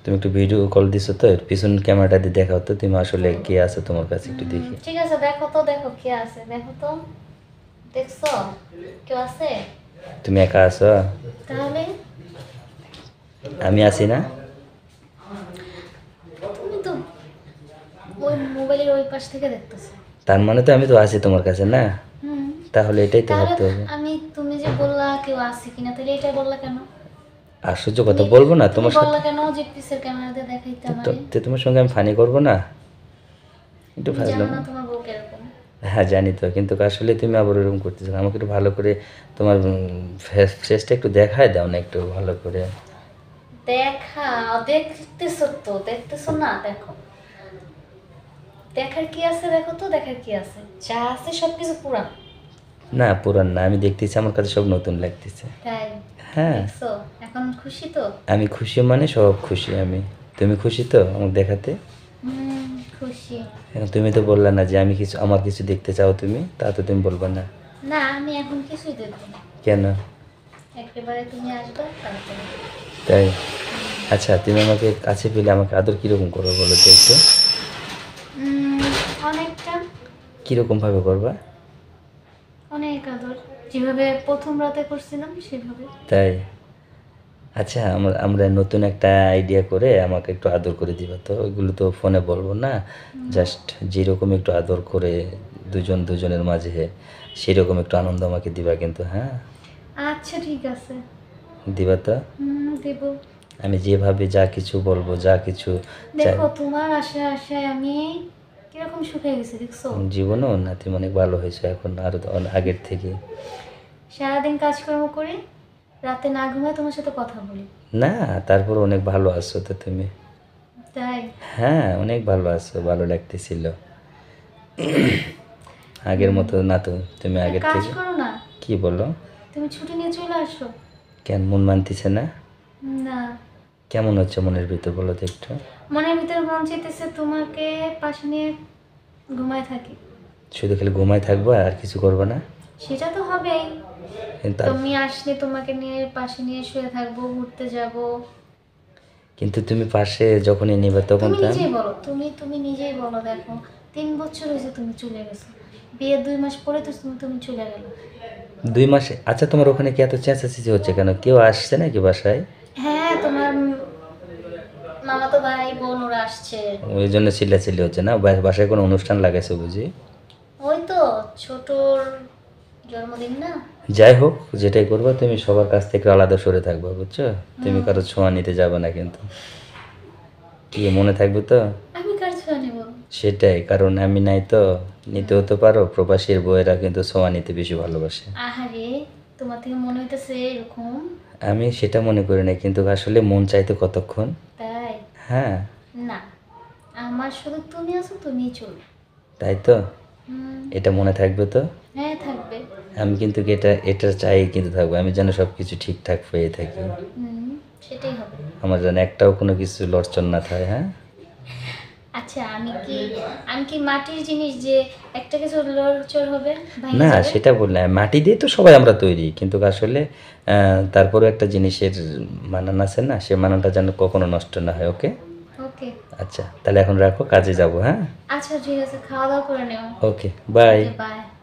তুমি একটু video call দিছো তো, এর পিছন ক্যামেরাটা দিয়ে দেখাও তো তুমি আসলে কে আছে তোমার কাছে, একটু দেখি। ঠিক আছে, দেখো তো, দেখো কে আছে, দেখো তো। দেখছো কেউ আছে? তুমি একা আছো? তাহলে আমি আছি না? তুমি তো ওই মোবাইলের ওই পাশ থেকে দেখতেছো। তার মানে তো আমি তো আছি তোমার কাছে না? হুম। তাহলে এটাই তো তাহলে ভাবতে হবে। তুমি যে বললা কেউ আছে কিনা, তাহলে এটা বললা কেন? আশ্চর্য কথা বলবো না তুমি তোমার বললা সাথে? কেন যে পিসের ক্যামেরা দিয়ে দেখাইতে আমারে? তো তোমার সঙ্গে আমি ফানি করবো না? একটু তুমি জানো ফাজলাম। না তোমার বউ কিরকম? হ্যাঁ জানি তো, কিন্তু আসলে তুমি আবার ওরকম করতেছো না। আমাকে একটু ভালো করে তোমার ফেসটা একটু দেখায় দাও না একটু ভালো করে। দেখতেছো তো, দেখতেছো না? দেখো, দেখার কি আছে? দেখো তো, দেখার কি আছে? যা আছে সবকিছু পুরান। না পুরান না, আমি দেখতেছি আমার কাছে সব নতুন লাগতেছে। তাই? হ্যাঁ। দেখছো? এখন খুশি তো? আমি খুশি মানে সব খুশি আমি। তুমি খুশি তো আমাকে দেখাতে? হুম, খুশি। এখন তুমি তো বললা না যে আমি কিছু, আমার কিছু দেখতে চাও তুমি, তা তো তুমি বলবা না। না, আমি এখন কিছুই দেখবো না। কেন? একেবারে তুমি আসবে তারপরে। তাই? আচ্ছা তুমি আমাকে কাছে পেলে আমাকে আদর কীরকম করবো বলো তো একটু? উম, অনেকটা। কীরকম ভাবে করবা? অনেক আদর, যেভাবে প্রথম রাতে করছিলাম সেভাবে। তাই? আচ্ছা আমরা আমরা নতুন একটা আইডিয়া করে আমাকে একটু আদর করে দিবা তো, ওইগুলো তো ফোনে বলবো না। জাস্ট যেরকম একটু আদর করে দুজন দুজনের মাঝে, সেরকম একটু আনন্দ আমাকে দিবা কিন্তু, হ্যাঁ? আচ্ছা ঠিক আছে। দিবা তো? দেবো। আমি যেভাবে যা কিছু বলবো, যা কিছু চাই। দেখো, তোমার আশায় আশায় আমি কিরকম শুকিয়ে গেছি, দেখছো? জীবনও না, তুমি অনেক ভালো হয়েছো এখন আরো আগের থেকে। সারাদিন কাজকর্ম করি, রাতে না ঘুমায় তোমার সাথে কথা বলি। না, তারপর অনেক ভালো আছো তো তুমি। তাই? হ্যাঁ অনেক ভালো আছো, ভালো লাগতেছিল। আগের মতো না তো তুমি এক আগের কাজ থেকে। করো না, কি বলো? তুমি ছুটি নিয়ে চলে আসো। কেন মন মানতেছে না? না, কেমন হচ্ছে মনের ভিতর বলো তো একটু? মনের ভিতরে মন চাইতেছে তোমাকে পাশে নিয়ে ঘুমায় থাকি। শুধু খালি ঘুমায় থাকবো আর কিছু করবো না? সেটা তো হবেই। কিন্তু তুমি আসলে তোমাকে নিয়ে পাশে নিয়ে শুয়ে থাকবো, ঘুরতে যাব। কিন্তু তুমি পাশে যখনই নিবে তখন তুমি তো নিজেই বলো, তুমি নিজেই বলো। দেখো, 3 বছর হয়েছে তুমি চলে গেছো, বিয়ের 2 মাস পরে তো তুমি চলে গেলো। 2 মাসে? আচ্ছা তোমার ওখানে কি এত চেঁচাচেঁচি হচ্ছে কেন? কেউ আসছে নাকি বাসায়? হ্যাঁ, তোমার মামাতো ভাই বোন ওরা আসছে। ওই জন্য চিল্লাচিল্লি হচ্ছে না? বাসায় কোনো অনুষ্ঠান লাগাইছে বুঝি? ওই তো ছোটর জন্মদিন না। যাই হোক, যেটাই করবো তুমি সবার কাছ থেকে আলাদা সরে থাকবে বুঝছো? তুমি কারো ছোঁয়া নিতে যাবে না কিন্তু। কি মনে থাকবে তো? আমি কার ছোঁয়া নেব? সেটাই, কারণ আমি নাই তো। নিতে হতে পারো, প্রবাসীর বউয়েরা কিন্তু ছোঁয়া নিতে বেশি ভালোবাসে। আহারে, তোমার থেকে মনে হইতেছে এরকম। আমি সেটা মনে করি না, কিন্তু আসলে মন চাইতো কতক্ষণ। তাই? হ্যাঁ। না, আমার শুধু তুমি আছো, তুমিই চলবে। তাই তো? হুম। এটা মনে থাকবে তো? হ্যাঁ, থাকবে। আমি কিন্তু এটা এটা চাই কিন্তু থাকবো, আমি যেন সব কিছু ঠিকঠাক পেয়ে থাকি। হুম, সেটাই হবে। আমার যেন একটাও কোনো কিছু লড়চড় না থাকে, হ্যাঁ? আচ্ছা, আমি কি মাটির জিনিস যে একটা কিছু লড়চড় হবে, ভেঙে না যাবে? সেটা বললাম, মাটি দিয়ে তো সবাই আমরা তৈরি, কিন্তু আসলে তারপরেও একটা জিনিসের মানান আছে না, সে মানানটা যেন কখনো নষ্ট না হয়। ওকে? ওকে। আচ্ছা তাহলে এখন রাখো, কাজে যাবো, হ্যাঁ? আচ্ছা ঠিক আছে, খাওয়া দাওয়া করে নেও। Okay bye. বাই।